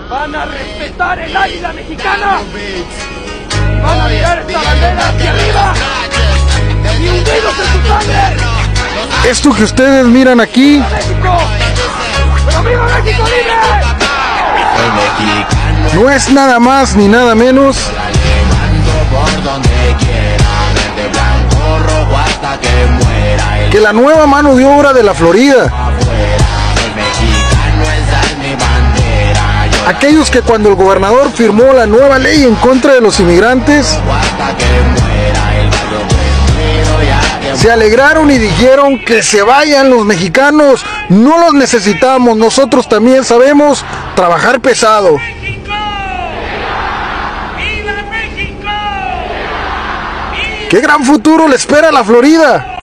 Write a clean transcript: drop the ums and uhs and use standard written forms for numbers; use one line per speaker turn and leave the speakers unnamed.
van a respetar el águila mexicana, van a mirar esta bandera hacia arriba y hundidos en su sangre.
Esto que ustedes miran aquí
¡México! ¡Pero viva México libre!
no es nada más ni nada menos que la nueva mano de obra de la Florida. Aquellos que cuando el gobernador firmó la nueva ley en contra de los inmigrantes se alegraron y dijeron que se vayan los mexicanos, no los necesitamos, nosotros también sabemos trabajar pesado. ¡Qué gran futuro le espera a la Florida!